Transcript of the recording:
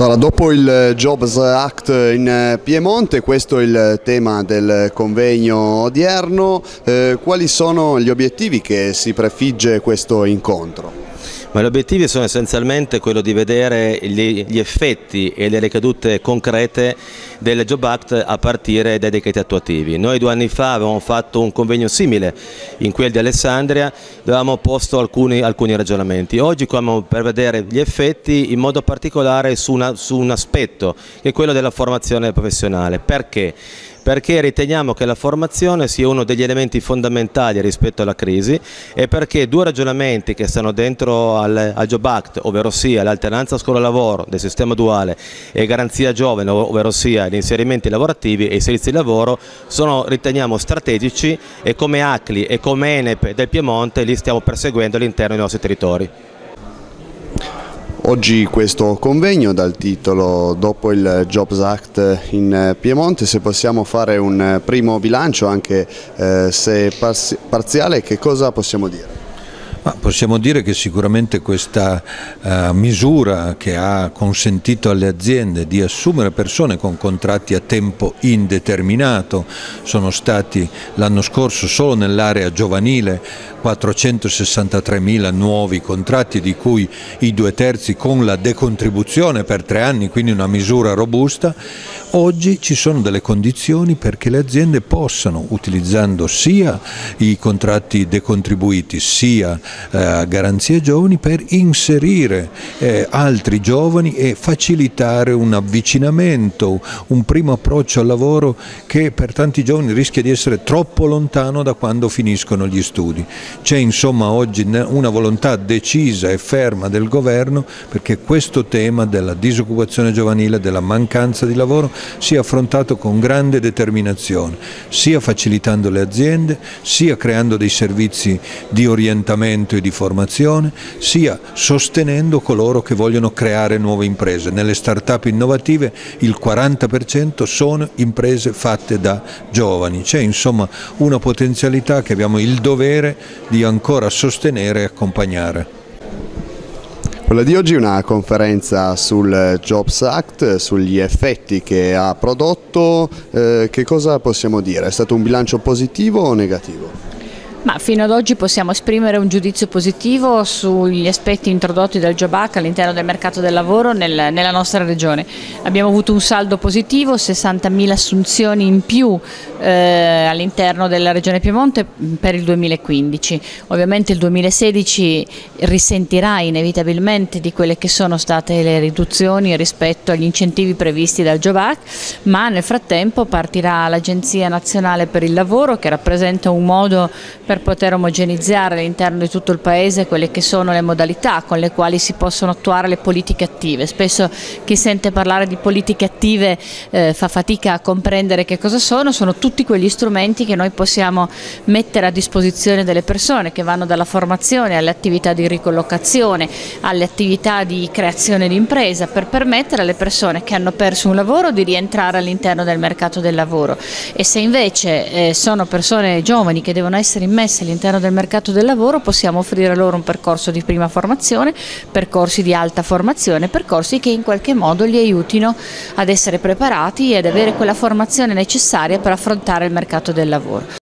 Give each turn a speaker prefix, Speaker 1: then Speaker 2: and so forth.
Speaker 1: Allora, dopo il Jobs Act in Piemonte, questo è il tema del convegno odierno. Quali sono gli obiettivi che si prefigge questo incontro?
Speaker 2: Ma gli obiettivi sono essenzialmente quello di vedere gli effetti e le ricadute concrete del Job Act a partire dai decreti attuativi. Noi 2 anni fa avevamo fatto un convegno simile in quel di Alessandria, dove avevamo posto alcuni ragionamenti. Oggi siamo per vedere gli effetti in modo particolare su un aspetto, che è quello della formazione professionale. Perché? Perché riteniamo che la formazione sia uno degli elementi fondamentali rispetto alla crisi e perché 2 ragionamenti che stanno dentro al Job Act, ovvero sia l'alternanza scuola-lavoro del sistema duale e garanzia giovane, ovvero sia gli inserimenti lavorativi e i servizi di lavoro, sono, riteniamo, strategici e come ACLI e come ENEP del Piemonte li stiamo perseguendo all'interno dei nostri territori.
Speaker 1: Oggi questo convegno dal titolo Dopo il Jobs Act in Piemonte, se possiamo fare un primo bilancio anche se parziale, che cosa possiamo dire?
Speaker 3: Ma possiamo dire che sicuramente questa misura che ha consentito alle aziende di assumere persone con contratti a tempo indeterminato, sono stati l'anno scorso solo nell'area giovanile 463.000 nuovi contratti, di cui i 2/3 con la decontribuzione per 3 anni, quindi una misura robusta. Oggi ci sono delle condizioni perché le aziende possano, utilizzando sia i contratti decontribuiti sia garanzie giovani, per inserire altri giovani e facilitare un avvicinamento, un primo approccio al lavoro che per tanti giovani rischia di essere troppo lontano da quando finiscono gli studi. C'è insomma oggi una volontà decisa e ferma del governo perché questo tema della disoccupazione giovanile, della mancanza di lavoro, sia affrontato con grande determinazione, sia facilitando le aziende, sia creando dei servizi di orientamento e di formazione, sia sostenendo coloro che vogliono creare nuove imprese. Nelle start-up innovative il 40% sono imprese fatte da giovani. C'è insomma una potenzialità che abbiamo il dovere di ancora sostenere e accompagnare.
Speaker 1: Quella di oggi è una conferenza sul Jobs Act, sugli effetti che ha prodotto. Che cosa possiamo dire? È stato un bilancio positivo o negativo?
Speaker 4: Ma fino ad oggi possiamo esprimere un giudizio positivo sugli aspetti introdotti dal Job Act all'interno del mercato del lavoro nella nostra regione. Abbiamo avuto un saldo positivo, 60.000 assunzioni in più all'interno della regione Piemonte per il 2015. Ovviamente il 2016 risentirà inevitabilmente di quelle che sono state le riduzioni rispetto agli incentivi previsti dal Job Act, ma nel frattempo partirà l'Agenzia Nazionale per il Lavoro, che rappresenta un modo per poter omogenizzare all'interno di tutto il Paese quelle che sono le modalità con le quali si possono attuare le politiche attive. Spesso chi sente parlare di politiche attive fa fatica a comprendere che cosa sono tutti quegli strumenti che noi possiamo mettere a disposizione delle persone, che vanno dalla formazione alle attività di ricollocazione, alle attività di creazione di impresa, per permettere alle persone che hanno perso un lavoro di rientrare all'interno del mercato del lavoro. E se invece sono persone giovani che devono essere immesse all'interno del mercato del lavoro, possiamo offrire loro un percorso di prima formazione, percorsi di alta formazione, percorsi che in qualche modo li aiutino ad essere preparati e ad avere quella formazione necessaria per affrontare il mercato del lavoro.